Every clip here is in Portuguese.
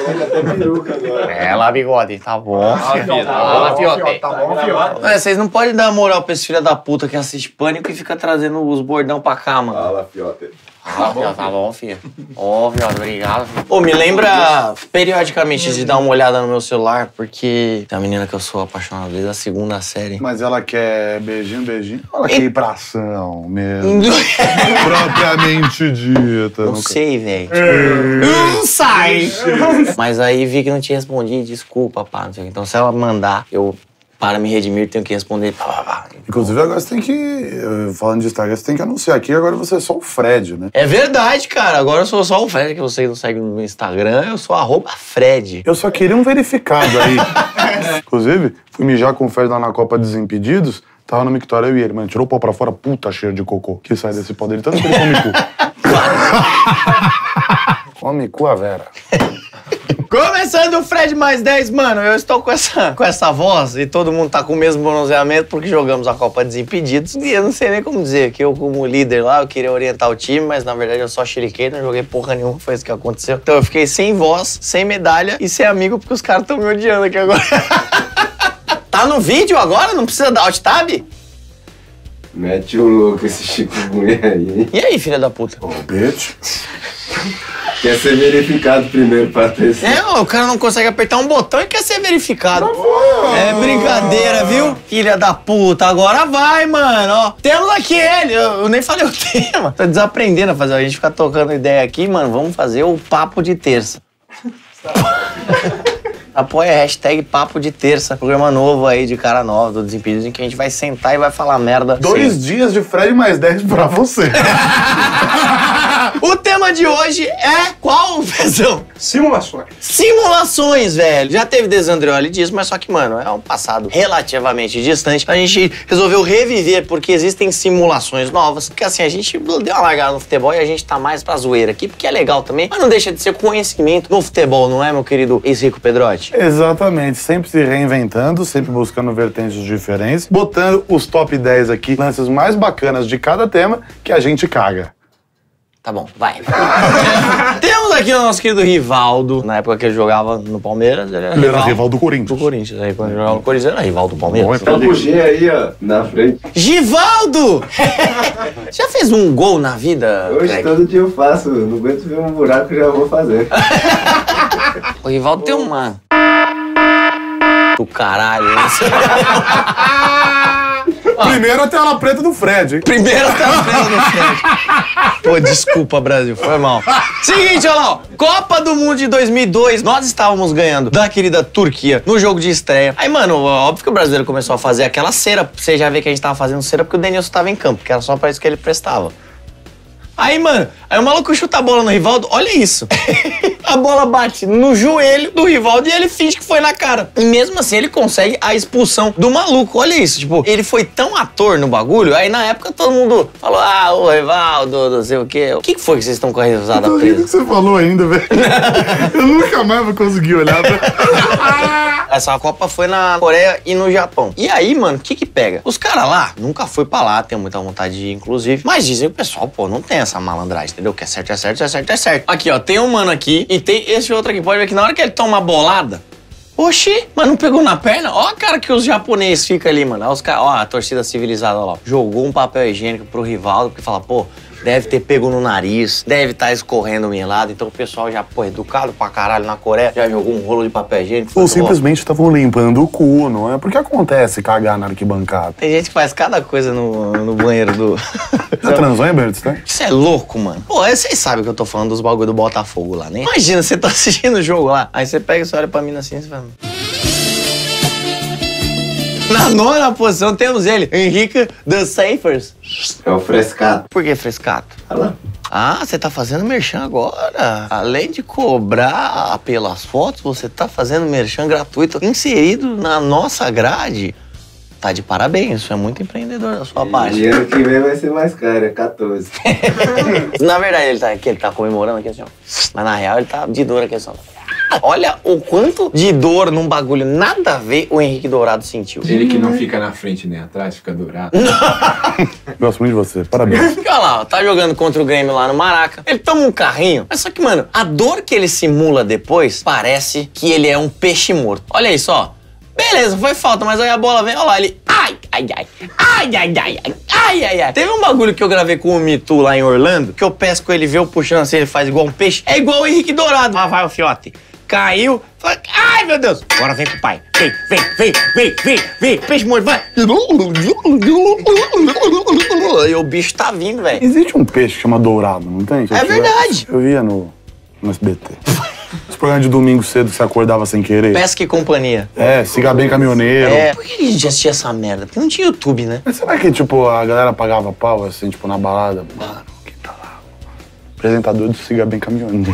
coloca até peruca agora. É, lá, bigode. Tá bom. Fiote. Tá bom, fiote. Vocês não podem dar moral pra esse filho da puta que assiste Pânico e fica trazendo os bordão pra cá, mano. Fala, fiote. Tá bom, filho. Ó, viado, obrigado. Pô, me lembra periodicamente de dar uma olhada no meu celular, porque tem uma menina que eu sou apaixonado desde a segunda série. Mas ela quer beijinho. Ela quer ir pra ação mesmo. Propriamente dita. Não sei, velho. Não sai! Mas aí vi que não te respondi, desculpa, pá, não sei o quê. Então se ela mandar, eu, para me redimir, tenho que responder. Inclusive, agora você tem que... Falando de Instagram, você tem que anunciar aqui. Agora você é só o Fred, né? É verdade, cara. Agora eu sou só o Fred, que vocês não seguem no Instagram. Eu sou @Fred. Eu só queria um verificado aí. Inclusive, fui mijar com o Fred lá na Copa Desimpedidos. Tava no mictório, eu e ele, mano. Tirou o pau pra fora, puta cheiro de cocô. Que sai desse pau dele, tanto que ele come cu. Come cu a Vera. Começando o Fred mais 10, mano, eu estou com essa voz e todo mundo tá com o mesmo bronzeamento porque jogamos a Copa Desimpedidos e eu não sei nem como dizer, que eu como líder lá, eu queria orientar o time, mas na verdade eu só xeriquei, não joguei porra nenhuma, foi isso que aconteceu. Então eu fiquei sem voz, sem medalha e sem amigo porque os caras estão me odiando aqui agora. Tá no vídeo agora? Não precisa dar alt tab? Mete o louco esse chikungunya aí. E aí, filha da puta? Ô, bitch. Quer ser verificado primeiro pra ter esse... O cara não consegue apertar um botão e quer ser verificado. É brincadeira, viu? Filha da puta, agora vai, mano. Ó, temos aqui ele. Eu nem falei o tema. Tô desaprendendo a fazer. A gente fica tocando ideia aqui, mano. Vamos fazer o papo de terça. Apoia a hashtag Papo de Terça, programa novo aí de cara nova do Desimpedidos, em que a gente vai sentar e vai falar merda. 2 dias de Fred mais 10 pra você. O tema de hoje é qual, Pezão? Simulações. Simulações, velho. Já teve Desandreoli disso, mas só que, mano, é um passado relativamente distante. A gente resolveu reviver porque existem simulações novas. Porque assim, a gente deu uma largada no futebol e a gente tá mais pra zoeira aqui, porque é legal também, mas não deixa de ser conhecimento no futebol, não é, meu querido ex-Rico Pedrotti? Exatamente, sempre se reinventando, sempre buscando vertentes diferentes, botando os top 10 aqui, lances mais bacanas de cada tema que a gente caga. Tá bom, vai. Temos aqui o nosso querido Rivaldo. Na época que ele jogava no Palmeiras, ele era rival do Corinthians. Do Corinthians. Aí quando ele jogava no Corinthians, ele era rival do Palmeiras. Tá o G aí, ó, na frente. Givaldo! Já fez um gol na vida, Hoje Greg? todo dia eu faço, não aguento ver um buraco, já vou fazer. O Rivaldo tem uma... do caralho. Primeiro a tela preta do Fred, hein? Primeiro a tela preta do Fred. Pô, desculpa, Brasil, foi mal. Seguinte, olha lá, ó. Copa do Mundo de 2002, nós estávamos ganhando da querida Turquia no jogo de estreia. Aí, mano, óbvio que o brasileiro começou a fazer aquela cera. Você já vê que a gente tava fazendo cera porque o Denilson tava em campo, que era só pra isso que ele prestava. Aí, mano, aí o maluco chuta a bola no Rivaldo, olha isso. A bola bate no joelho do Rivaldo e ele finge que foi na cara. E mesmo assim ele consegue a expulsão do maluco, olha isso. Tipo, ele foi tão ator no bagulho, aí na época todo mundo falou, ah, o Rivaldo, não sei o quê. O que foi que vocês estão com a risada Eu tô rindo presa? que você falou ainda, velho. Eu nunca mais vou conseguir olhar pra... Essa Copa foi na Coreia e no Japão. E aí, mano, o que pega? Os caras lá, nunca foi pra lá, tem muita vontade de ir, inclusive. Mas dizem que o pessoal, pô, não tem essa malandragem, entendeu? Que é certo, é certo, é certo, é certo. Aqui, ó, tem um mano aqui e tem esse outro aqui. Pode ver que na hora que ele toma uma bolada, oxi, mas não pegou na perna? Ó a cara que os japoneses ficam ali, mano. Ó, os caras, ó, a torcida civilizada, ó lá. Jogou um papel higiênico pro Rivaldo, porque fala, pô, deve ter pego no nariz, deve estar escorrendo melado. Então o pessoal já, pô, educado pra caralho na Coreia, já jogou um rolo de papel higiênico. Ou simplesmente estavam limpando o cu, não é? Porque acontece cagar na arquibancada. Tem gente que faz cada coisa no banheiro do... Já transou, hein, Bertz, tá? Isso é louco, mano. Pô, vocês sabem que eu tô falando dos bagulho do Botafogo lá, né? Imagina, você tá assistindo o jogo lá, aí você pega e você olha pra mim assim e você fala... Na 9ª posição temos ele, Henrique The Safers. É o frescato. Por que frescato? Olha lá. Ah, você tá fazendo merchan agora. Além de cobrar pelas fotos, você tá fazendo merchan gratuito inserido na nossa grade. Tá de parabéns, isso é muito empreendedor da sua parte. E ano que vem vai ser mais caro, é 14. Na verdade, ele tá comemorando aqui assim, ó. Mas na real ele tá de dor aqui assim, ó. Olha o quanto de dor num bagulho nada a ver o Henrique Dourado sentiu. Ele que não fica na frente nem atrás, fica dourado. Gosto muito de você, parabéns. Olha lá, ó, tá jogando contra o Grêmio lá no Maraca. Ele toma um carrinho. Mas só que, mano, a dor que ele simula depois parece que ele é um peixe morto. Olha isso, ó. Beleza, foi falta, mas aí a bola vem, olha lá, ele... Ai, ai, ai, ai, ai, ai, ai, ai, ai, ai. Teve um bagulho que eu gravei com o Mitu lá em Orlando, que eu pesco ele, vê eu puxando assim, ele faz igual um peixe. É igual o Henrique Dourado. Lá vai o fiote. Caiu, falei, ai, meu Deus. Agora vem com o pai. Vem, peixe morto, vai. E o bicho tá vindo, velho. Existe um peixe que chama dourado, não tem? É verdade. Eu via no SBT. Os programas de domingo cedo que você acordava sem querer. Pesca e companhia. É, Siga Bem Caminhoneiro. É, por que a gente assistia essa merda? Porque não tinha YouTube, né? Mas será que, tipo, a galera pagava pau, assim, tipo, na balada? Mano, quem tá lá? Apresentador do Siga Bem Caminhoneiro.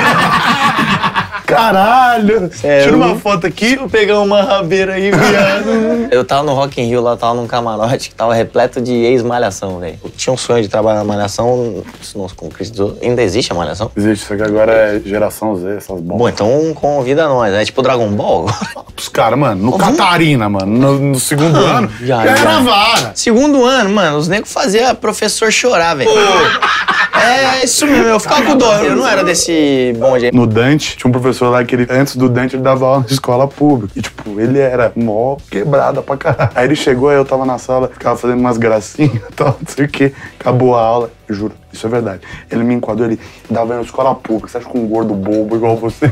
Caralho! Tira uma foto aqui. Vou pegar uma rabeira aí, viado. Eu tava no Rock in Rio, lá tava num camarote que tava repleto de ex-malhação, velho. Eu tinha um sonho de trabalhar na malhação, isso não se concretizou. Ainda existe a malhação? Existe, isso aqui agora é geração Z, essas bombas. Bom, então convida nós. É tipo Dragon Ball. Os caras, mano, no Catarina, mano, no segundo ano, já era vara. Segundo ano, mano, os negros faziam professor chorar, velho. É isso mesmo, eu ficava com dó. Eu não era desse bonde aí. No Dante, tinha um professor lá que ele, antes do Dante, ele dava aula na escola pública. E, tipo, ele era mó quebrada pra caralho. Aí ele chegou, aí eu tava na sala, ficava fazendo umas gracinhas e tal, não sei o quê. Acabou a aula, eu juro, isso é verdade. Ele me enquadrou, ele dava na escola pública. Você acha que um gordo bobo igual você?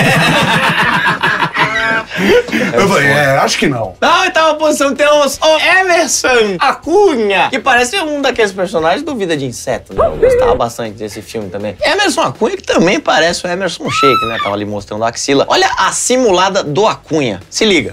Eu falei, acho que não. Na oitava posição temos o Emerson Acunha, que parece um daqueles personagens do Vida de Inseto, né? Eu gostava bastante desse filme também. Emerson Acunha, que também parece o Emerson Sheik, né? Tava ali mostrando a axila. Olha a simulada do Acunha. Se liga.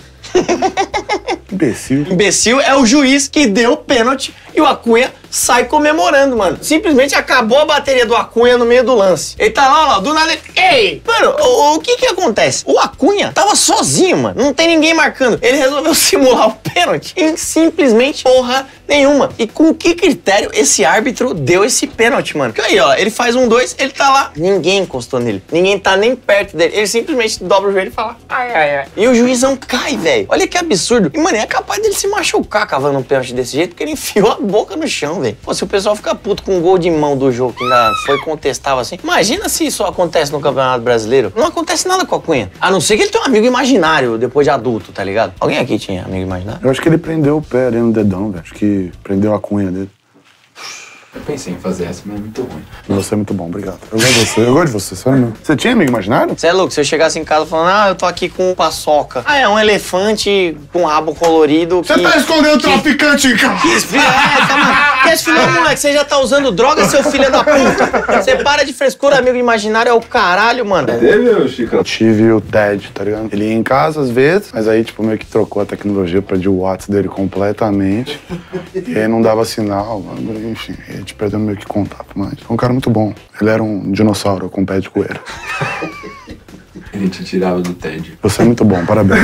Imbecil. Imbecil é o juiz que deu o pênalti e o Acunha sai comemorando, mano. Simplesmente acabou a bateria do Acunha no meio do lance. Ele tá lá, ó, do nada ele... Ei! Mano, o que acontece? O Acunha tava sozinho, mano. Não tem ninguém marcando. Ele resolveu simular o pênalti e simplesmente porra nenhuma. E com que critério esse árbitro deu esse pênalti, mano? Porque aí, ó, ele faz 1-2, ele tá lá. Ninguém encostou nele. Ninguém tá nem perto dele. Ele simplesmente dobra o joelho e fala... Ai, ai, ai. E o juizão cai, velho. Olha que absurdo. E, mano, é capaz dele se machucar cavando um pênalti desse jeito, porque ele enfiou a boca no chão, velho. Pô, se o pessoal fica puto com um gol de mão do jogo que ainda foi contestável assim, imagina se isso acontece no Campeonato Brasileiro. Não acontece nada com a Cunha. A não ser que ele tenha um amigo imaginário depois de adulto, tá ligado? Alguém aqui tinha amigo imaginário? Eu acho que ele prendeu o pé ali no dedão, velho. Acho que prendeu a cunha dele. Eu pensei em fazer essa, mas é muito ruim. Você é muito bom, obrigado. Eu gosto de você, sério mesmo. Você tinha amigo imaginário? Você é louco, se eu chegasse em casa falando, eu tô aqui com um paçoca. Ah, é um elefante com rabo colorido que... Você tá escondendo o traficante, cara! Esse filho, moleque, você já tá usando droga, seu filho da puta. Você para de frescura, amigo imaginário é o caralho, mano. Teve, Chico? Eu tive o Ted, tá ligado? Ele ia em casa às vezes, mas aí, tipo, meio que trocou a tecnologia pra de WhatsApp dele completamente. E aí não dava sinal, mano, enfim. A gente perdeu meio que contato, mas foi um cara muito bom. Ele era um dinossauro com pé de coelho. Ele te tirava do TED. Você é muito bom, parabéns.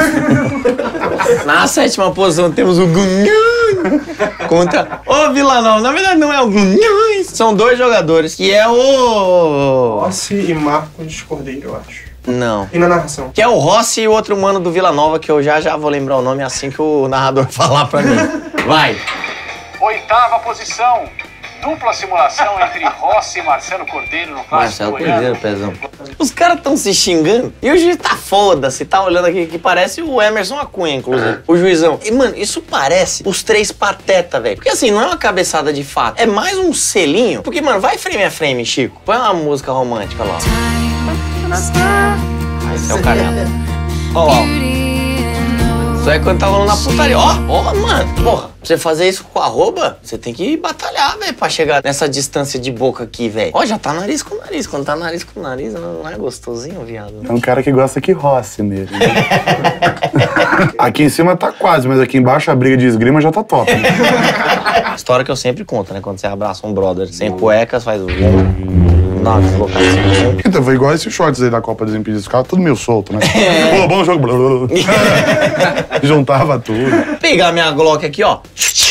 Na sétima posição temos o Gunhães contra o Vila Nova. Na verdade não é o Gunhães, são dois jogadores, que é o... Rossi e Marcos Cordeiro, eu acho. Não. E na narração? Que é o Rossi e o outro mano do Vila Nova, que eu já vou lembrar o nome assim que o narrador falar pra mim. Vai. Oitava posição. Dupla simulação entre Rossi e Marcelo Cordeiro no clássico Marcelo Cordeiro, pezão. Os caras tão se xingando e o juiz tá foda-se, tá olhando aqui que parece o Emerson Acunha, inclusive. O juizão. E, mano, isso parece os três pateta, velho. Porque assim, não é uma cabeçada de fato, é mais um selinho. Porque, mano, vai frame a frame, Chico. Põe uma música romântica lá. Aí, esse é o canela. Ó, ó. Isso aí quando tá rolando na putaria. Ó, mano, porra, pra você fazer isso com arroba, você tem que batalhar, velho, pra chegar nessa distância de boca aqui, velho. Ó, já tá nariz com nariz. Quando tá nariz com nariz, não é gostosinho, viado. É um cara que gosta que roce mesmo. Né? Aqui em cima tá quase, mas aqui embaixo a briga de esgrima já tá top. Né? História que eu sempre conto, né? Quando você abraça um brother sem cuecas, faz o... Dá uma deslocação. Então, foi igual esses shorts aí da Copa dos Impedidos. Ficava tudo meio solto, né? Pô, bom jogo. Juntava tudo. Pegar minha Glock aqui, ó.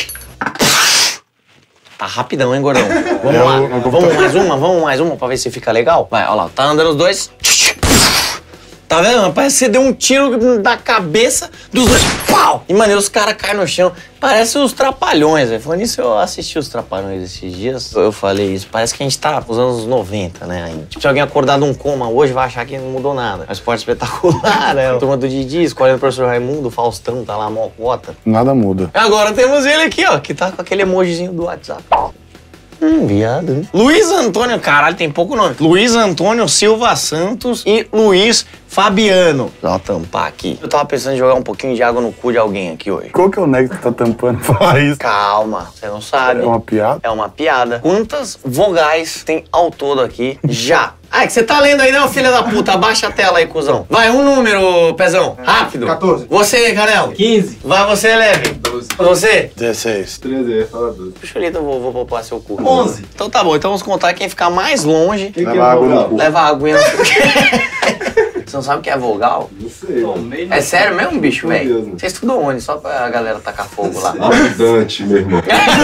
Tá rapidão, hein, gordão? Vamos lá. Vamos mais uma pra ver se fica legal? Vai, ó lá. Tá andando os dois. Tá vendo, mano? Parece que você deu um tiro na cabeça dos dois. Pau! E, mano, os caras caem no chão. Parece os Trapalhões, velho. Falando nisso, eu assisti os Trapalhões esses dias. Eu falei isso. Parece que a gente tá nos anos 90, né? Ainda. Tipo, se alguém acordar de um coma hoje, vai achar que não mudou nada. É um esporte espetacular, né? A turma do Didi, escolhendo o professor Raimundo, o Faustão, tá lá, a mocota. Nada muda. Agora temos ele aqui, ó, que tá com aquele emojizinho do WhatsApp. Viado, né? Luiz Antônio, caralho, tem pouco nome. Luiz Antônio Silva Santos e Luiz Fabiano. Vou tampar aqui. Eu tava pensando em jogar um pouquinho de água no cu de alguém aqui hoje. Qual que é o nego que tá tampando falar isso? Calma, você não sabe. É uma piada? É uma piada. Quantas vogais tem ao todo aqui já? Ah, é que você tá lendo aí, não, filha da puta? Abaixa a tela aí, cuzão. Vai, um número, Pezão. Rápido. 14. Você, Canelo. 15. Vai você, Leve. 12. Você. 16. 13, fala 12. Puxa ali, eu vou poupar seu cu. 11. Então tá bom, então vamos contar quem ficar mais longe. Quem Leva água no cu. Leva a aguinha no cu. Você não sabe o que é vogal? Não sei. mano. É sério mesmo, bicho, Meu Deus, velho? mano. Você estudou onde? Só pra galera tacar fogo lá. Dante, meu irmão.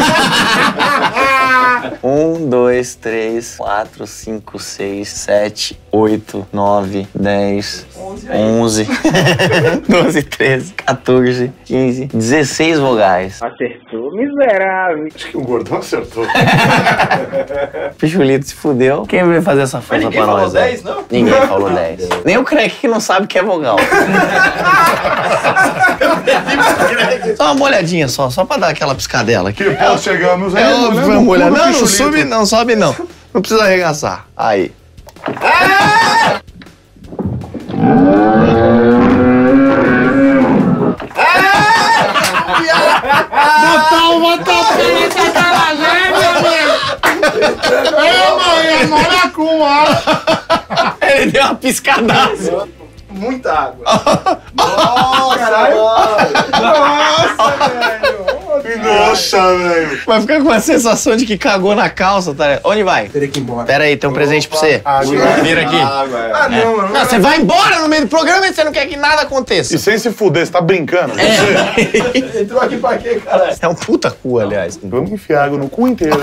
1, 2, 3, 4, 5, 6, 7, 8, 9, 10, 11, 12, 13, 14, 15, 16 vogais. Acertou, miserável. Acho que o gordão acertou. Pichulito se fudeu. Quem veio fazer essa força pra nós? 10, não? Ninguém falou 10. Nem o Crack que não sabe o que é vogal. Só uma molhadinha só pra dar aquela piscadela aqui. Que pau chegamos aí. É óbvio, vamos olhar. Não, não sobe não, sobe não. Não precisa arregaçar. Aí. Ele deu uma piscadaça. Muita água. Nossa, velho. Vai ficar com a sensação de que cagou na calça, tá? Onde vai? Teria que ir embora. Pera aí, tem um presente pra você. Água. Vira aqui. Água, é. Ah, não, mano. Não, você vai embora no meio do programa e você não quer que nada aconteça. E sem se fuder, você tá brincando? Você? Entrou aqui pra quê, cara? É um puta cu, aliás. Vamos enfiar água no cu inteiro.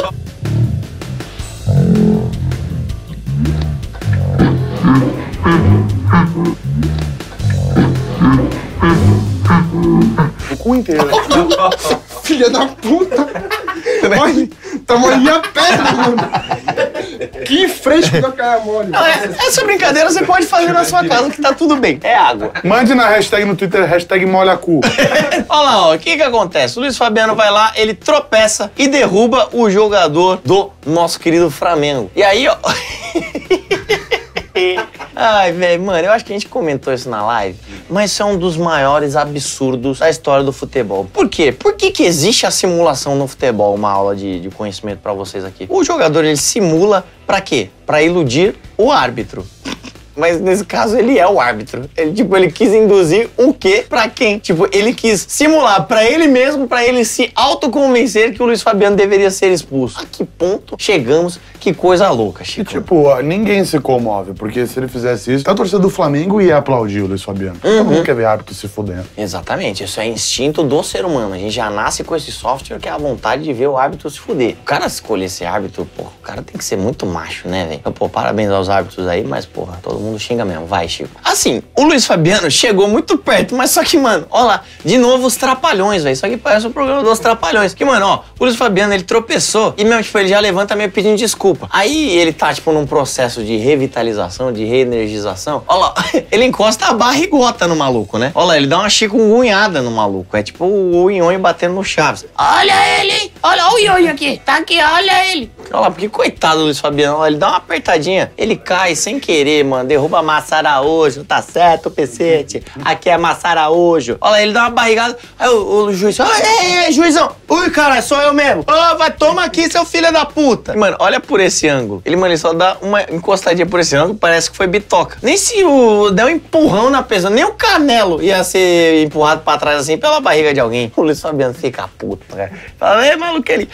O cu inteiro. Filha da puta. Olha, tá molhando a perna, mano. Que fresco da cara mole. Não, essa brincadeira você pode fazer na sua casa, que tá tudo bem. É água. Mande na hashtag no Twitter, hashtag molhacu. Olha lá, ó, o que acontece? O Luiz Fabiano vai lá, ele tropeça e derruba o jogador do nosso querido Flamengo. E aí, ó... Ai, velho, mano, eu acho que a gente comentou isso na live, mas isso é um dos maiores absurdos da história do futebol. Por quê? Por que existe a simulação no futebol? Uma aula de conhecimento pra vocês aqui. O jogador, ele simula pra quê? Pra iludir o árbitro. Mas nesse caso ele é o árbitro. Ele quis induzir o quê pra quem? Tipo, ele quis simular pra ele mesmo, pra ele se autoconvencer que o Luiz Fabiano deveria ser expulso. A que ponto chegamos? Que coisa louca, E Chico. tipo, ó, ninguém se comove, porque se ele fizesse isso, a torcida do Flamengo ia aplaudir o Luiz Fabiano. Todo mundo quer ver árbitro se fudendo. Exatamente, isso é instinto do ser humano. A gente já nasce com esse software que é a vontade de ver o árbitro se fuder. O cara escolher ser árbitro, porra, o cara tem que ser muito macho, né, velho? Pô, parabéns aos árbitros aí, mas, porra, todo mundo xinga mesmo. Vai, Chico. Assim, o Luiz Fabiano chegou muito perto, mas só que, mano, ó lá, de novo os Trapalhões, velho. Isso aqui parece o programa dos Trapalhões. Que, mano, ó, o Luiz Fabiano, ele tropeçou e mesmo, tipo, ele já levanta meio pedindo desculpa. Aí ele tá, tipo, num processo de revitalização, de reenergização. Ó lá, ele encosta a barrigota no maluco, né? Ó lá, ele dá uma chikungunhada no maluco. É tipo o Nhonho batendo no Chaves. Olha ele, hein? Olha o Nhonho aqui. Tá aqui, olha ele. Olha lá, porque coitado do Luiz Fabiano, ó, ele dá uma apertadinha. Ele cai sem querer, mano. Derruba a Massa Araújo. Tá certo, Pecete. Aqui é Massa Araújo. Olha lá, ele dá uma barrigada. Aí o juiz, ei, juizão. Ui, cara, sou eu mesmo. Ô, vai, toma aqui, seu filho da puta. Mano, olha por esse ângulo. Ele só dá uma encostadinha por esse ângulo, parece que foi bitoca. Nem se der um empurrão na pessoa, nem o Canelo ia ser empurrado pra trás assim pela barriga de alguém. O Luiz Fabiano fica puto, cara. Fala, maluco, ele...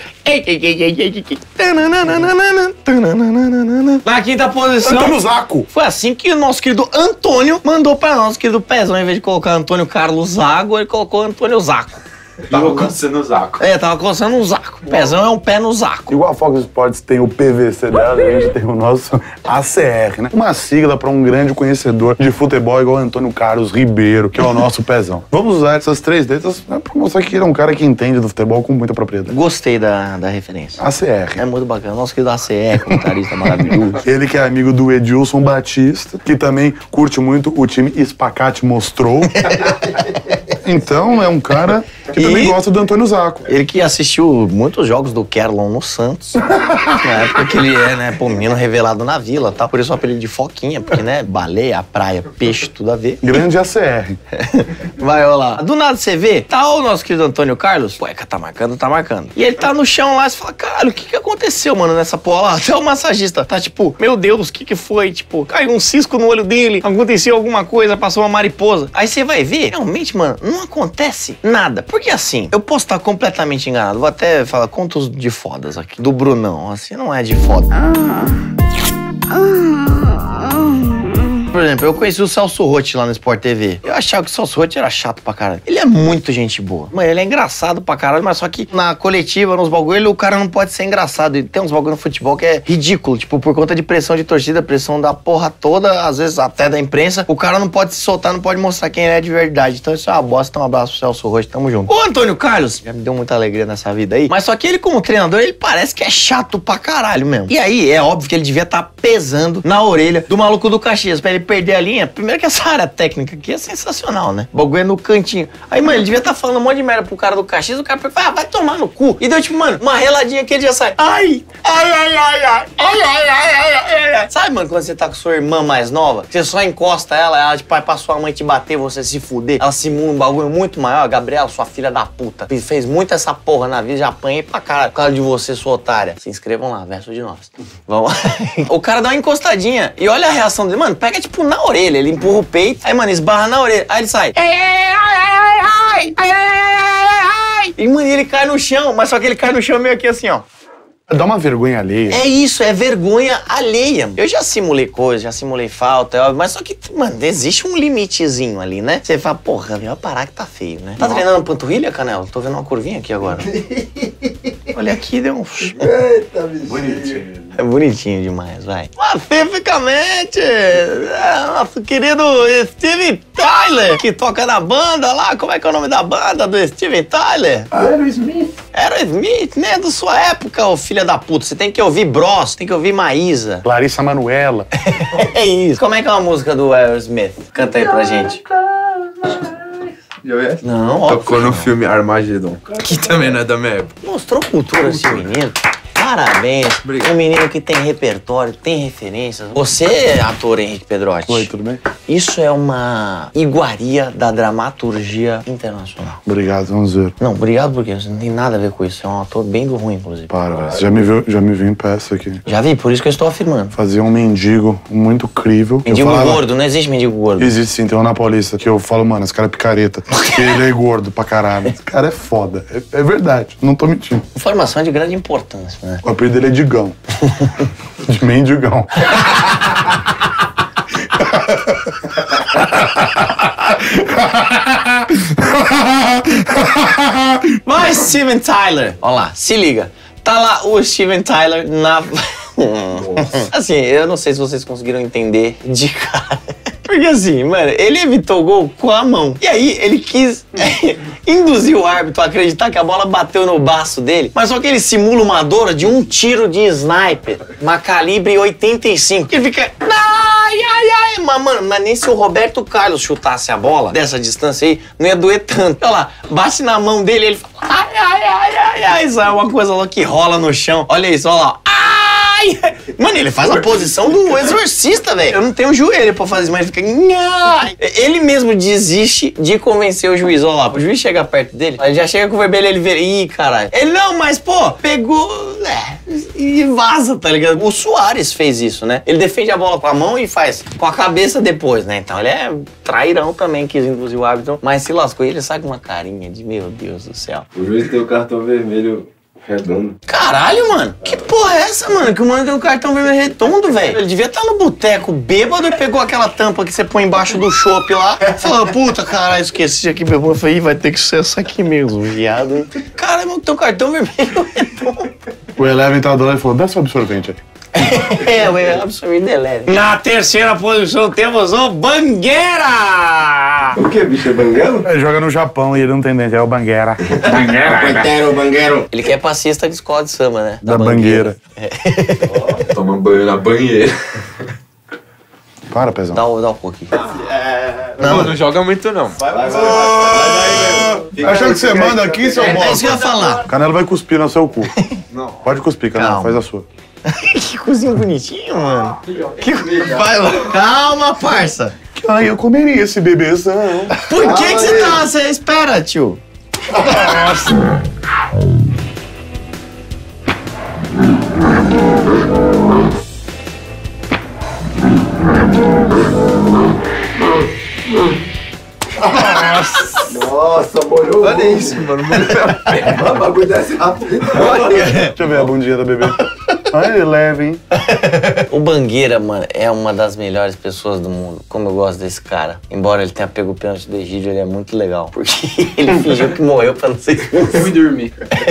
Na quinta posição... Antônio Zaco. Foi assim que o nosso querido Antônio mandou pra nosso querido Pezão. Em vez de colocar Antônio Carlos Zago, ele colocou Antônio Zaco. Tava coçando o Zaco. Tava coçando um zaco. Pezão é um pé no zaco. Igual a Fox Sports tem o PVC dela, a gente tem o nosso ACR, né? Uma sigla para um grande conhecedor de futebol igual Antônio Carlos Ribeiro, que é o nosso pezão. Vamos usar essas 3 letras pra mostrar que ele é um cara que entende do futebol com muita propriedade. Gostei da referência. ACR. É muito bacana. Nosso querido ACR, comentarista maravilhoso. Ele que é amigo do Edilson Batista, que também curte muito o time Espacate Mostrou. Então, é um cara que também gosta do Antônio Zaco. Ele que assistiu muitos jogos do Kerlon no Santos. Na época que ele é, né, menino revelado na vila e tal. Por isso o apelido de Foquinha, porque, né, baleia, praia, peixe, tudo a ver. Grande ACR. Vai, olha lá. Do nada você vê, tá o nosso querido Antônio Carlos, Cueca, tá marcando, tá marcando. E ele tá no chão lá, você fala, cara, o que aconteceu, mano, nessa porra lá? Até o massagista tá tipo, meu Deus, o que foi? Tipo, caiu um cisco no olho dele, aconteceu alguma coisa, passou uma mariposa. Aí você vai ver, realmente, mano, não acontece nada. Porque assim, eu posso estar completamente enganado. Vou até falar contos de fodas aqui. Do Brunão, assim, não é de foda. Por exemplo, eu conheci o Celso Rotti lá no Sport TV. Eu achava que o Celso Rotti era chato pra caralho. Ele é muito gente boa. Mano, ele é engraçado pra caralho, mas só que na coletiva, nos bagulho, o cara não pode ser engraçado. E tem uns bagulho no futebol que é ridículo. Tipo, por conta de pressão de torcida, pressão da porra toda, às vezes até da imprensa, o cara não pode se soltar, não pode mostrar quem ele é de verdade. Então isso é uma bosta. Então um abraço pro Celso Rotti, tamo junto. O Antônio Carlos já me deu muita alegria nessa vida aí. Mas só que ele, como treinador, ele parece que é chato pra caralho mesmo. E aí, é óbvio que ele devia estar pesando na orelha do maluco do Caxias pra ele perder a linha. Primeiro que essa área técnica aqui é sensacional, né? O bagulho é no cantinho. Aí, mano, ele devia estar falando um monte de merda pro cara do Caxias, o cara fala, vai tomar no cu. E deu, tipo, mano, uma reladinha que ele já sai. Ai, ai, ai, ai, ai, ai, ai, ai, ai, ai, ai. Sabe, mano, quando você tá com sua irmã mais nova, você só encosta ela, tipo, vai pra sua mãe te bater, você se fuder. Ela simula um bagulho muito maior. Gabriela, sua filha da puta, fez muito essa porra na vida, já apanhei pra caralho por causa de você, sua otária. Se inscrevam lá, verso de nós. Vamos lá. O cara dá uma encostadinha e olha a reação dele. Mano, pega, tipo, na orelha. Ele empurra o peito, aí, mano, esbarra na orelha. Aí ele sai. E, mano, ele cai no chão, mas só que ele cai no chão meio aqui assim, ó. Dá uma vergonha alheia. É isso, é vergonha alheia. Eu já simulei coisa, já simulei falta, mas só que, mano, existe um limitezinho ali, né? Você fala, porra, vai parar que tá feio, né? Tá treinando panturrilha, Canelo? Tô vendo uma curvinha aqui agora. Olha aqui, deu um... Eita, bonitinho. É bonitinho demais, vai. Pacificamente, nosso querido Steven Tyler, que toca na banda lá, como é que é o nome da banda do Steven Tyler? Aerosmith. Aerosmith, né? Da sua época, ô filha da puta. Você tem que ouvir Bros, tem que ouvir Maísa. Larissa Manoela. É isso. Como é que é uma música do Aerosmith? Canta aí pra gente. Já viu? Não, óbvio. Tocou no filme Armageddon. Que também não é da minha época. Mostrou cultura esse menino. Parabéns. Obrigado. Um menino que tem repertório, tem referências. Você é ator, Henrique Pedrotti. Oi, tudo bem? Isso é uma iguaria da dramaturgia internacional. Obrigado, vamos ver. Não, obrigado porque você não tem nada a ver com isso. Você é um ator bem do ruim, inclusive. Para, velho. Você já me viu em peça aqui. Já vi, por isso que eu estou afirmando. Fazia um mendigo muito crível. Mendigo gordo, não existe mendigo gordo. Existe sim, tem um na Paulista que eu falo, mano, esse cara é picareta. Porque ele é gordo pra caralho. Esse cara é foda. É verdade, não tô mentindo. Informação é de grande importância, né? O apelido dele é Digão. De mendigão. Mas Steven Tyler, olha lá, se liga. Tá lá o Steven Tyler na... Assim, eu não sei se vocês conseguiram entender de cara. Porque assim, mano, ele evitou o gol com a mão. E aí, ele quis induzir o árbitro a acreditar que a bola bateu no baço dele. Mas só que ele simula uma dor de um tiro de sniper, uma calibre 85. Ele fica... Ai, ai, ai. Mas, mano, mas nem se o Roberto Carlos chutasse a bola dessa distância aí, não ia doer tanto. Olha lá, bate na mão dele, ele fala... Ai, ai, ai, ai, ai. Isso é uma coisa lá que rola no chão. Olha isso, olha lá. Mano, ele faz a posição do exorcista, velho. Eu não tenho joelho pra fazer isso, mas ele fica... Ele mesmo desiste de convencer o juiz. Olha lá, o juiz chega perto dele, ele já chega com o vermelho, ele vê... Ih, caralho. Ele, não, mas, pô, pegou... e vaza, tá ligado? O Suárez fez isso, né? Ele defende a bola com a mão e faz com a cabeça depois, né? Então ele é trairão também, quis induzir o árbitro, mas se lascou. E ele sai com uma carinha de, meu Deus do céu. O juiz deu cartão vermelho Redondo. Caralho, mano. Que porra é essa, mano? Que o mano tem um cartão vermelho redondo, velho. Ele devia estar no boteco bêbado e pegou aquela tampa que você põe embaixo do chopp lá. Falou, puta, caralho, esqueci aqui, meu irmão. Eu falei, vai ter que ser essa aqui mesmo, viado. Caralho, mano, tem um cartão vermelho redondo. O Eleven tá do lado e falou, dá seu absorvente aí. É, o absorvente leve. Na terceira posição temos o Bangueira! O que, bicho? É banguelo? Ele joga no Japão e ele não tem dente, é o Banguera. Banguero. Ele quer passista de escola de samba, né? Da Bangueira. Toma banho na banheira. Para, Pezão. Dá um pouco aqui. Não joga muito não. Vai. Achando que você manda aqui, seu É bosta? isso que eu ia falar. Canela vai cuspir no seu cu. Não. Pode cuspir, Canela, Calma. faz a sua. Que cozinho bonitinho, mano. Vai lá. Calma, parça. Ai, eu comeria esse bebezão. Por que você tá... Você espera, tio. Nossa, molhou. Olha isso, mano. O bagulho desce rápido. Deixa eu ver a bundinha da bebê. Ai, ele é leve, hein? O Bangueira, mano, é uma das melhores pessoas do mundo. Como eu gosto desse cara. Embora ele tenha pego o pênalti do Egídio, ele é muito legal. Porque ele fingiu que morreu pra não ser expulso. Fui dormir.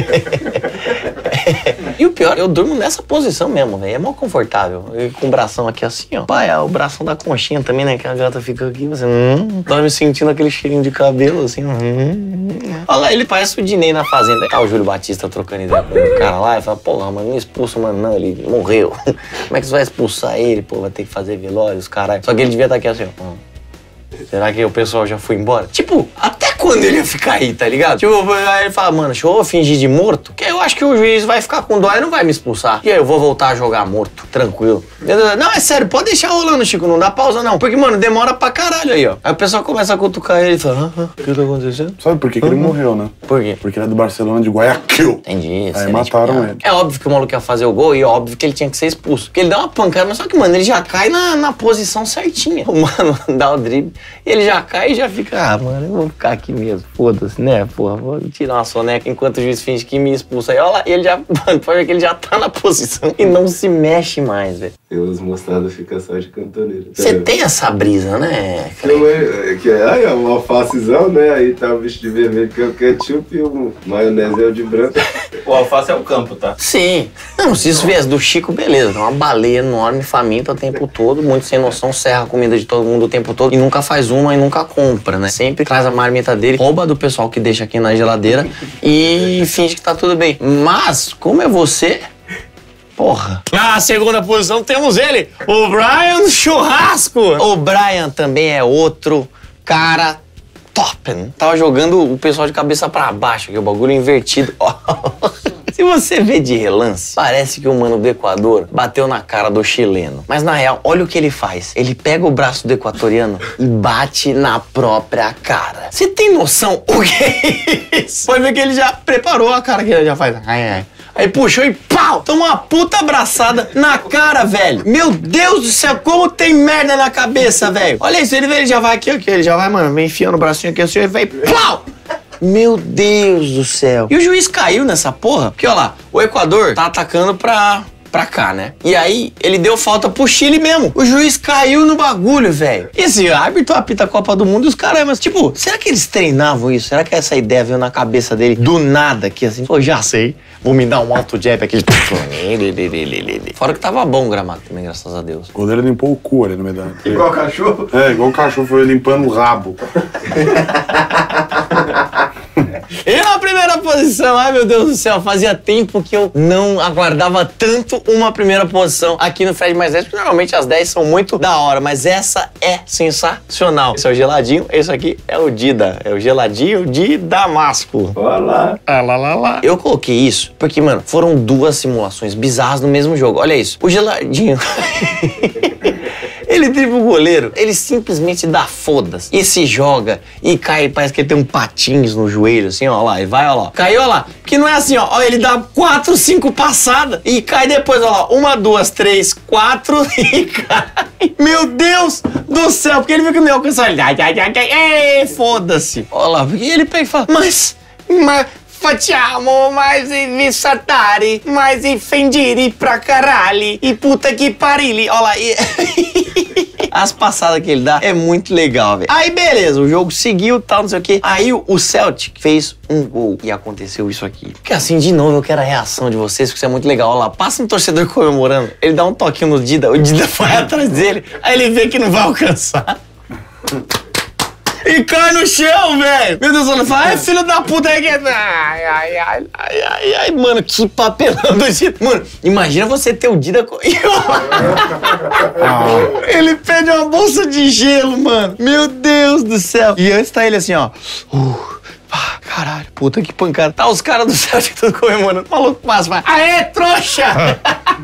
E o pior, eu durmo nessa posição mesmo, velho. É mó confortável. E com o bração aqui assim, ó. Pai, o bração da conchinha também, né? Que a gata fica aqui, você... dorme sentindo aquele cheirinho de cabelo, assim. Olha lá, ele parece o Dinei na Fazenda. Tá o Júlio Batista trocando ideia com o cara lá e fala, porra, mano, não expulsa o mano não, ele morreu. Como é que você vai expulsar ele? Pô, vai ter que fazer velório, os caralho. Só que ele devia estar aqui assim, ó. Será que o pessoal já foi embora? Tipo, até quando ele ia ficar aí, tá ligado? Tipo, aí ele fala, mano, deixa eu fingir de morto, que eu acho que o juiz vai ficar com dó e não vai me expulsar. E aí eu vou voltar a jogar morto, tranquilo. Não, é sério, pode deixar rolando, Chico, não dá pausa não. Porque, mano, demora pra caralho aí, ó. Aí o pessoal começa a cutucar ele e fala, o que tá acontecendo? Sabe por que ele morreu, né? Por quê? Porque ele é do Barcelona de Guayaquil. Entendi. Aí mataram ele. É óbvio que o maluco ia fazer o gol e é óbvio que ele tinha que ser expulso. Porque ele dá uma pancada, mas só que, mano, ele já cai na posição certinha. O mano dá o drible e ele já cai e já fica, mano, eu vou ficar aqui mesmo, foda-se, né? Porra, vou tirar uma soneca enquanto o juiz finge que me expulsa. Aí, olha lá, e ele já, mano, pode ver que ele já tá na posição e não se mexe mais, velho. Pelos mostrados fica só de cantoneira. Você tem essa brisa, né? Não é que é um alfacezão, né? Aí tá o bicho de vermelho que é o ketchup e o maionese é o de branco. O alface é o campo, tá? Sim. Não, se isso viesse do Chico, beleza. É uma baleia enorme, faminta o tempo todo, muito sem noção, serra a comida de todo mundo o tempo todo e nunca faz uma e nunca compra, né? Sempre traz a marmita dele, rouba do pessoal que deixa aqui na geladeira e finge que tá tudo bem. Mas, como é você... Porra. Na segunda posição temos ele, o Brian Churrasco. O Brian também é outro cara top, né? Tava jogando o pessoal de cabeça pra baixo aqui, o bagulho invertido. Se você vê de relance, parece que o mano do Equador bateu na cara do chileno. Mas na real, olha o que ele faz. Ele pega o braço do equatoriano e bate na própria cara. Você tem noção o que é isso? Pode ver que ele já preparou a cara que ele já faz. Aí puxou e pau! Toma uma puta abraçada na cara, velho. Meu Deus do céu, como tem merda na cabeça, velho. Olha isso, ele já vai aqui, ele já vai, mano, vem enfiando o bracinho aqui assim, ele vai pau! Meu Deus do céu. E o juiz caiu nessa porra, porque, ó lá, o Equador tá atacando pra cá, né? E aí, ele deu falta pro Chile mesmo. O juiz caiu no bagulho, velho. Esse árbitro apita a Copa do Mundo e os caras, mas tipo, será que eles treinavam isso? Será que essa ideia veio na cabeça dele do nada, que assim, pô, já sei, vou me dar um alto jab aqui. Fora que tava bom o gramado também, graças a Deus. O goleiro limpou o cu ali no meio da... Igual cachorro? É, igual o cachorro foi limpando o rabo. E na primeira posição, ai meu Deus do céu, fazia tempo que eu não aguardava tanto uma primeira posição aqui no Fred Mais 10, porque normalmente as 10 são muito da hora, mas essa é sensacional. Esse é o geladinho, esse aqui é o Dida, é o geladinho de Damasco. Olha lá. Lá. Eu coloquei isso porque, mano, foram duas simulações bizarras no mesmo jogo. Olha isso, o geladinho... Ele dribla o goleiro, ele simplesmente dá foda-se. E se joga e cai, parece que ele tem um patins no joelho, assim, ó lá, e vai, ó lá. Caiu, ó lá. Porque não é assim, ó, ele dá 4, 5 passadas e cai depois, ó lá, 1, 2, 3, 4 e cai. Meu Deus do céu, porque ele viu que não ia alcançar ele. Foda-se. Ó lá, porque ele pega e fala, mas facciamo mais visatari, mais fendiri pra caralho. E puta que parile. Olha lá. As passadas que ele dá é muito legal, velho. Aí, beleza, o jogo seguiu, tal, não sei o quê. Aí o Celtic fez um gol e aconteceu isso aqui. Porque assim, de novo, eu quero a reação de vocês, porque isso é muito legal. Olha lá, passa um torcedor comemorando, ele dá um toquinho no Dida, o Dida vai atrás dele, aí ele vê que não vai alcançar. E cai no chão, velho. Meu Deus, ele fala, ai, filho da puta aí que... Ai, mano, que papelão do Dida. Mano, imagina você ter o Dida... Ele pede uma bolsa de gelo, mano. Meu Deus do céu. E antes tá ele assim, ó. Caralho, puta que pancada. Tá os caras do Celtic tudo comemorando. Maluco passa, vai. Aê, trouxa!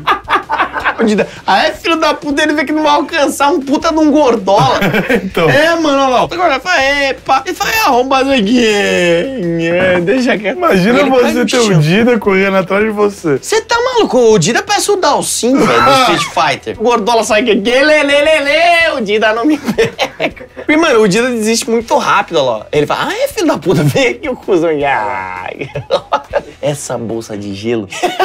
Aê, filho da puta, ele vê que não vai alcançar um puta de um gordola. Então. É, mano, olha lá. Agora fala, epa. Ele fala, arrombado aqui. Deixa quieto. Imagina você ter o Dida correndo atrás de você. Você tá maluco? O Dida parece o Dalsin, velho, do Street Fighter. O gordola sai aqui, o Dida não me pega. E, mano, o Dida desiste muito rápido, olha lá. Ele fala, filho da puta, vem aqui o cuzão. Essa bolsa de gelo.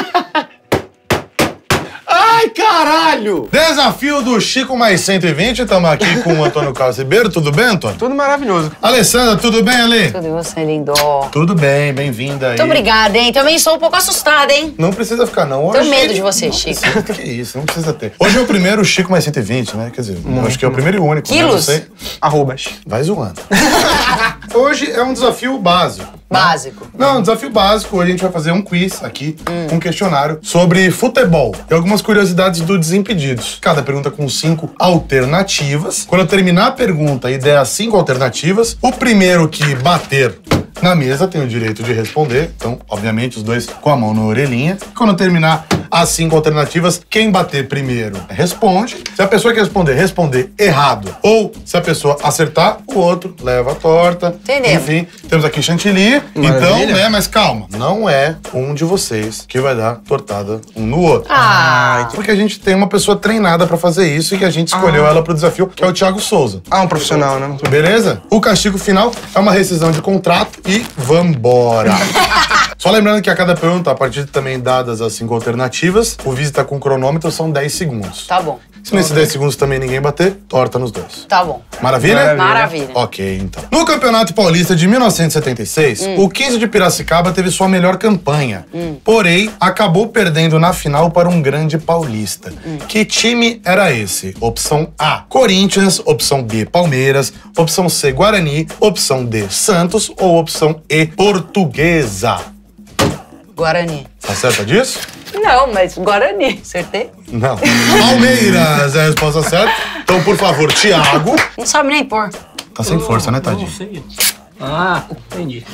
Ai, caralho! Desafio do Chico mais 120. Estamos aqui com o Antônio Carlos Ribeiro. Tudo bem, Antônio? Tudo maravilhoso. Alessandra, tudo bem, Ale? Tudo, e você, lindo? Tudo bem, bem-vinda aí. Muito obrigada, hein? Também sou um pouco assustada, hein? Não precisa ficar, não. Tenho medo de você, Chico. Que isso, não precisa ter. Hoje é o primeiro Chico mais 120, né? Quer dizer, eu acho que é o primeiro e único. Quilos? Né? Arrobas. Vai zoando. Hoje é um desafio básico. Básico. Não, um desafio básico. Hoje a gente vai fazer um quiz aqui, um questionário sobre futebol e algumas curiosidades do Desimpedidos. Cada pergunta com 5 alternativas. Quando eu terminar a pergunta e der as 5 alternativas, o primeiro que bater na mesa tem o direito de responder. Então, obviamente, os dois com a mão na orelhinha. Quando eu terminar as 5 alternativas, quem bater primeiro responde. Se a pessoa que responder errado, ou se a pessoa acertar, o outro leva a torta. Entendeu? Enfim, temos aqui chantilly. Então, né, mas calma. Não é um de vocês que vai dar tortada um no outro. Porque a gente tem uma pessoa treinada pra fazer isso e que a gente escolheu ela pro desafio, que é o Thiago Souza. Um profissional, né? Beleza? O castigo final é uma rescisão de contrato e vambora. Só lembrando que a cada pergunta, a partir de também dadas as 5 alternativas, o Vise tá com cronômetro, são 10 segundos. Tá bom. Se nesses 10 segundos também ninguém bater, torta nos dois. Tá bom. Maravilha? Maravilha. Ok, então. No Campeonato Paulista de 1976, o 15 de Piracicaba teve sua melhor campanha. Porém, acabou perdendo na final para um grande paulista. Que time era esse? Opção A, Corinthians. Opção B, Palmeiras. Opção C, Guarani. Opção D, Santos. Ou opção E, Portuguesa. Guarani. Tá certa disso? Não, mas Guarani. Acertei? Não. Palmeiras é a resposta certa. Então, por favor, Thiago. Não sabe nem pôr. Tá sem força, né, tadinho? Não sei. Entendi.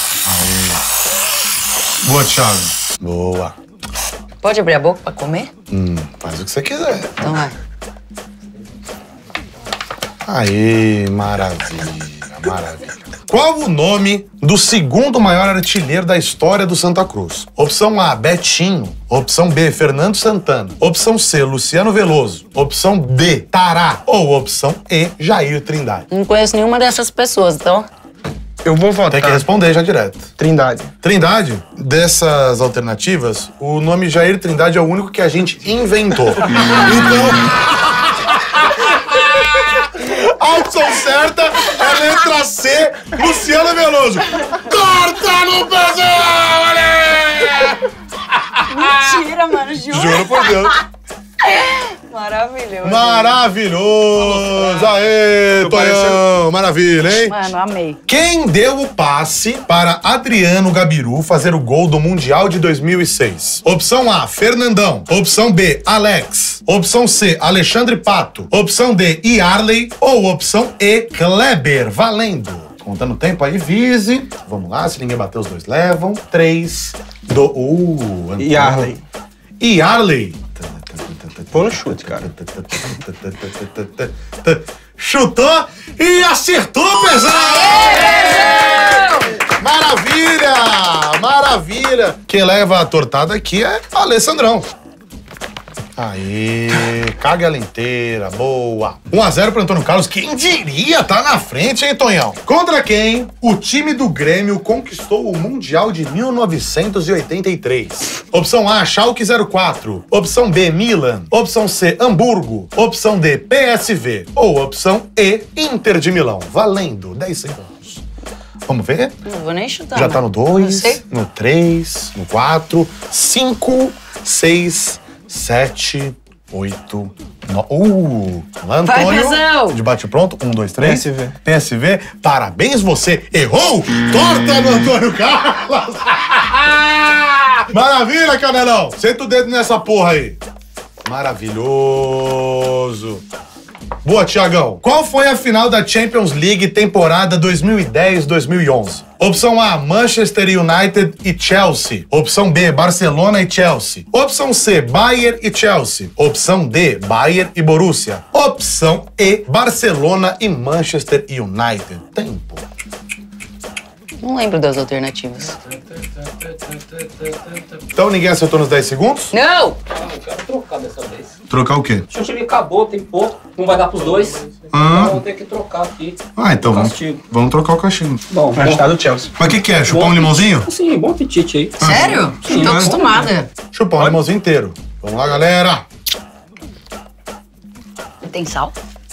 Boa, Thiago. Boa. Pode abrir a boca pra comer? Faz o que você quiser. Então vai. Aê, maravilha, maravilha. Qual o nome do segundo maior artilheiro da história do Santa Cruz? Opção A, Betinho. Opção B, Fernando Santana. Opção C, Luciano Veloso. Opção D, Tará. Ou opção E, Jair Trindade. Não conheço nenhuma dessas pessoas, então... Eu vou votar. Tem que responder já direto. Trindade. Trindade? Dessas alternativas, o nome Jair Trindade é o único que a gente inventou. Então... A opção certa é a letra C, Luciano Veloso. Corta no pezão, Ale! Mentira, mano, juro. Juro por Deus. Maravilhoso. Maravilhoso! Aê, Tonhão! Maravilha, hein? Mano, amei. Quem deu o passe para Adriano Gabiru fazer o gol do Mundial de 2006? Opção A, Fernandão. Opção B, Alex. Opção C, Alexandre Pato. Opção D, Yarley. Ou opção E, Kleber. Valendo. Contando o tempo aí, Vise. Vamos lá, se ninguém bater, os dois levam. 3, 2... Yarley. Yarley. Pô no chute, cara. Chutou e acertou, pesão! Maravilha! Maravilha! Quem leva a tortada aqui é Alessandrão. Aí, caga ela inteira, boa. 1-0 pro Antônio Carlos, quem diria tá na frente, hein, Tonhão? Contra quem o time do Grêmio conquistou o Mundial de 1983? Opção A, Schalke 04. Opção B, Milan. Opção C, Hamburgo. Opção D, PSV. Ou opção E, Inter de Milão. Valendo, 10 segundos. Vamos ver? Não vou nem chutar. Já tá no 2, sei. no 3, no 4, 5, 6, 7, 8, 9. Antônio. Vai, Pezão! De bate pronto. 1, 2, 3. PSV. PSV. Parabéns, você errou! Torta no Antônio Carlos! Maravilha, Canelão! Senta o dedo nessa porra aí. Maravilhoso. Boa, Thiagão. Qual foi a final da Champions League temporada 2010-2011? Opção A, Manchester United e Chelsea. Opção B, Barcelona e Chelsea. Opção C, Bayern e Chelsea. Opção D, Bayern e Borussia. Opção E, Barcelona e Manchester United. Tempo. Não lembro das alternativas. Então ninguém acertou nos 10 segundos? Não! Eu quero trocar dessa vez. Trocar o quê? O time acabou, tem pouco. Não vai dar pros dois. Ah. Então vou ter que trocar aqui. Ah, então Castigo. vamos trocar o caixinho. Bom, Vai estar do Chelsea. Mas o que é? Chupar um limãozinho? Sim, bom apetite aí. Sério? Sim, Tô acostumada. Chupar um limãozinho inteiro. Vamos lá, galera. Tem sal?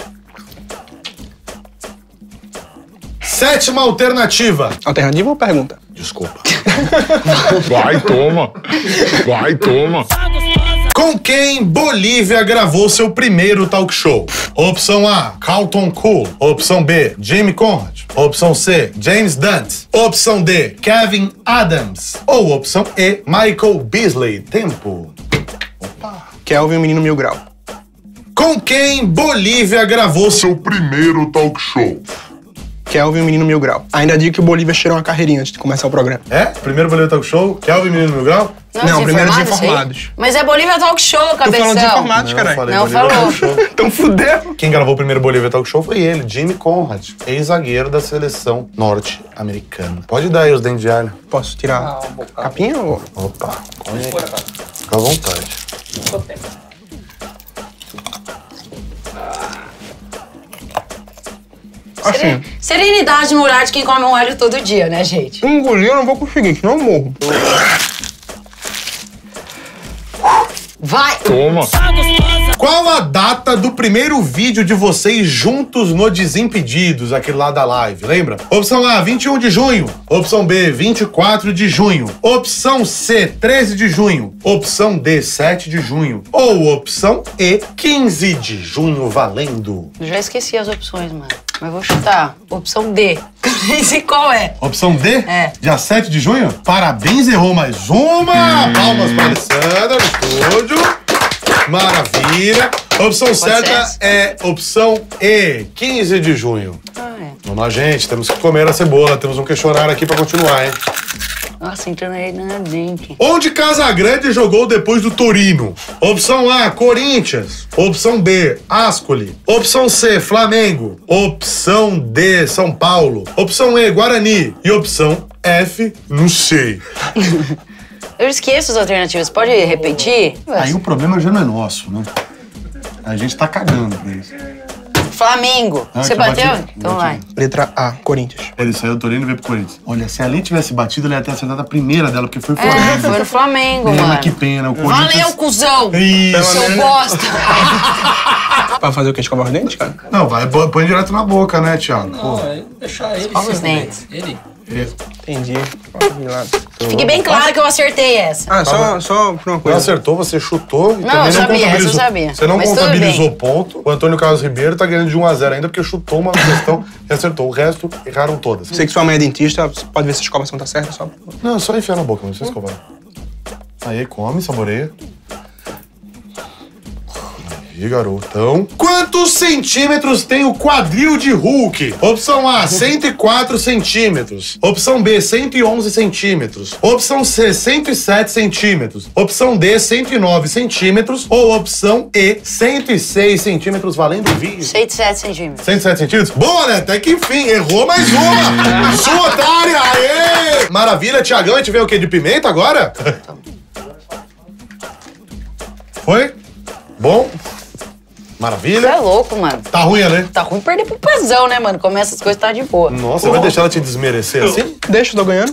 Sétima alternativa. Alternativa ou pergunta? Desculpa. Vai, toma. Vai, toma. Com quem Bolívia gravou seu primeiro talk show? Opção A, Carlton Cole. Opção B, Jamie Conrad. Opção C, James Dunt. Opção D, Kevin Adams. Ou opção E, Michael Beasley. Tempo. Kelvin, o menino Mil Grau. Com quem Bolívia gravou seu primeiro talk show? Kelvin, o menino Mil Grau. Ainda digo que o Bolívia cheirou uma carreirinha antes de começar o programa. É? Primeiro Bolívia talk show, Kelvin Menino Mil Grau? Não, primeiro Desinformado, Desinformados. Mas é Bolívia Talk Show, Tô cabeção. falando Desinformados, caralho. Não Bolívia falou. Talk Show. Então fudeu. Quem gravou o primeiro Bolívia Talk Show foi ele, Jimmy Conrad, ex-zagueiro da seleção norte-americana. Pode dar aí os dentes de ar, né? Posso tirar a capinha ou... Opa, fica à vontade. Assim, Serenidade no olhar de quem come um alho todo dia, né, gente? engolir eu não vou conseguir, senão eu morro. Vai! Toma. Qual a data do primeiro vídeo de vocês juntos no Desimpedidos, aquele lá da live, lembra? Opção A, 21 de junho. Opção B, 24 de junho. Opção C, 13 de junho. Opção D, 7 de junho. Ou opção E, 15 de junho, valendo. Eu já esqueci as opções, mano. Mas vou chutar. Opção D. Nem sei qual é. Opção D? É. Dia 7 de junho? Parabéns, errou mais uma. Palmas para a Alessandra no estúdio. Maravilha. Opção certa é opção E, 15 de junho. Ah, é. Vamos lá, gente. Temos que comer a cebola. Temos um questionário aqui pra continuar, hein? Nossa, entrando aí na dente. Onde Casagrande jogou depois do Torino? Opção A, Corinthians. Opção B, Ascoli. Opção C, Flamengo. Opção D, São Paulo. Opção E, Guarani. E opção F, não sei. Eu esqueço as alternativas. Pode repetir? Aí o problema já não é nosso, né? A gente tá cagando pra isso. Flamengo. Ah, Você tinha bateu? batido. Então vai. Letra A, Corinthians. Ele saiu do Torino e veio pro Corinthians. Olha, se a Ali tivesse batido, ele ia ter acertado a primeira dela, porque foi Flamengo. É, foi no Flamengo, É, mano. mas que pena, o Corinthians... Valeu, cuzão! Isso. Seu bosta! Vai fazer o quê? Escovar os dentes, cara? Não, vai, põe direto na boca, né, Thiago? Não, é deixar ele. Escova os sem dentes. Ele. Entendi. Fique bem claro que eu acertei essa. Ah, só por uma Não coisa. acertou, você chutou e Não, também eu sabia, contabilizou. essa eu sabia. Você não Mas tudo contabilizou ponto. O Antônio Carlos Ribeiro tá ganhando de 1-0 ainda, porque chutou uma questão e acertou. O resto erraram todas. Sei que sua mãe é dentista, você pode ver se a escovação tá certa, só. Não, é só enfiar na boca, não precisa escovar. Aí, come, saboreia. Aí, garotão. Quantos centímetros tem o quadril de Hulk? Opção A, 104 centímetros. Opção B, 111 centímetros. Opção C, 107 centímetros. Opção D, 109 centímetros. Ou opção E, 106 centímetros, valendo o vídeo. 107 centímetros. 107 centímetros? Boa, né? Até que enfim, errou mais uma! Sua otária! Aê! Maravilha, Thiagão, a gente vê o quê? De pimenta agora? Foi? Bom? Você Maravilha. é louco, mano. Tá ruim, né? Tá ruim perder pro Pezão, né, mano? Começa as coisas, tá de boa. Nossa, vai deixar ela te desmerecer assim? Deixa, eu tô ganhando.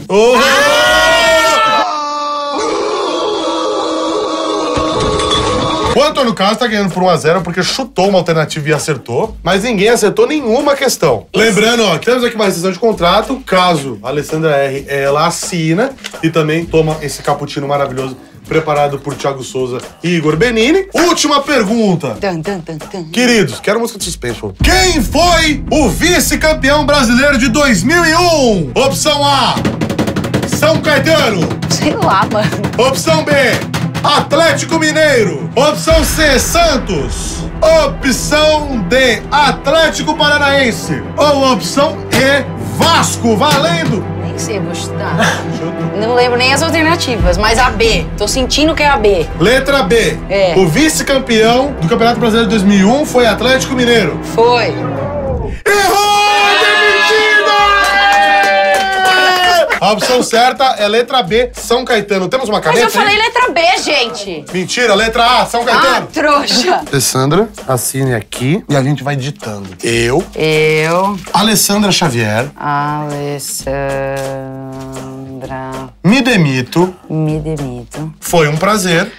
O Antônio Carlos tá ganhando por 1-0 porque chutou uma alternativa e acertou, mas ninguém acertou nenhuma questão. Lembrando, ó, que temos aqui uma rescisão de contrato, caso a Alessandra R, ela assina e também toma esse cappuccino maravilhoso preparado por Thiago Souza e Igor Benini. Última pergunta. Queridos, quero música de suspense. Por favor. Quem foi o vice-campeão brasileiro de 2001? Opção A, São Caetano. Sei lá, mano. Opção B, Atlético Mineiro. Opção C, Santos. Opção D, Atlético Paranaense. Ou opção E, Vasco. Valendo! Nem sei, vou chutar. Não lembro nem as alternativas, mas a B. Tô sentindo que é a B. Letra B. É. O vice-campeão do Campeonato Brasileiro de 2001 foi Atlético Mineiro. Foi. Errou! A opção certa é letra B, São Caetano. Temos uma Mas caneta eu falei aí? letra B, gente. Mentira, letra A, São Ah, Caetano. trouxa. Alessandra, assine aqui e a gente vai ditando. Eu. Alessandra Xavier. Alessandra. Me demito. Me demito. Foi um prazer.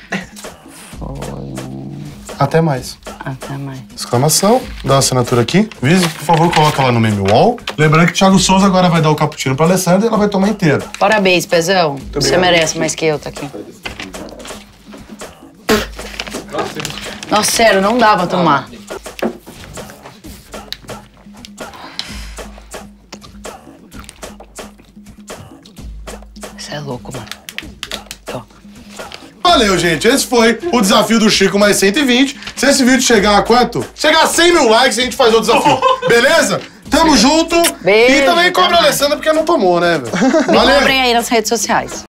Até mais. Até mais. Exclamação. Dá uma assinatura aqui. Vise, por favor, coloca lá no meme wall. Lembrando que o Thiago Souza agora vai dar o cappuccino pra Alessandra e ela vai tomar inteiro. Parabéns, Pezão. Você merece mais que eu, tá aqui. Nossa, sério, não dá pra tomar. Você é louco, mano. Valeu, gente. Esse foi o desafio do Chico mais 120. Se esse vídeo chegar a quanto? Chegar a 100 mil likes, a gente faz o desafio. Beleza? Tamo junto. Beijo, E também cobra a Alessandra porque não tomou, né, velho? Me cobrem aí nas redes sociais.